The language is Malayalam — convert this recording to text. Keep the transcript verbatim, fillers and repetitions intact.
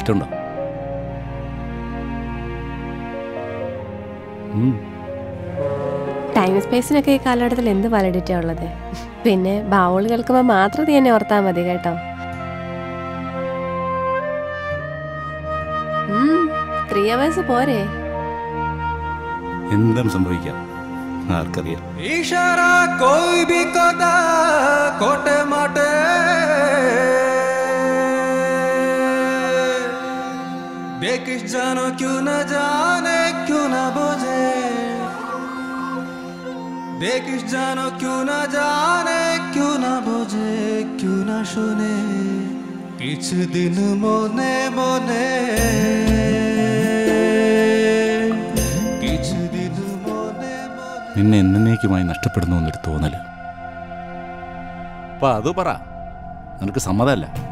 വാലിഡിറ്റി ഉണ്ടോ? ടൈം സ്പേസിനൊക്കെ ഈ കാലഘട്ടത്തിൽ എന്ത് വാലിഡിറ്റി ഉള്ളത്? പിന്നെ ബാവുൾ കേൾക്കുമ്പോൾ മാത്രം നീ എന്നെ ഓർത്താൽ മതി കേട്ടോ. ത്രീ അവേഴ്സ് പോരെ? എന്തും സംഭവിക്കാം, ആർക്കറിയാം. इशारा कोई भी कदा कोटे माटे बेकिस जानो क्यों न जाने क्यों न बुझे बेकिस जानो क्यों न जाने क्यों न बुझे क्यों न सुने किछ दिन मोने मोने നിന്നെ എന്നേക്കുമായി നഷ്ടപ്പെടുന്നു എന്നൊരു തോന്നല്. അപ്പൊ അത് പറ, നിനക്ക് സമ്മതമല്ല?